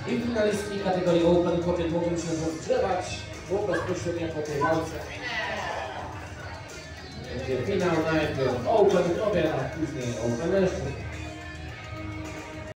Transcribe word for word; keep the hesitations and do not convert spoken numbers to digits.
I finalistki kategorii Open kobiet mogą się rozgrzewać, bo bezpośrednio po tej walce będzie finał, najpierw Open kobiet, a później Open mężczyzn.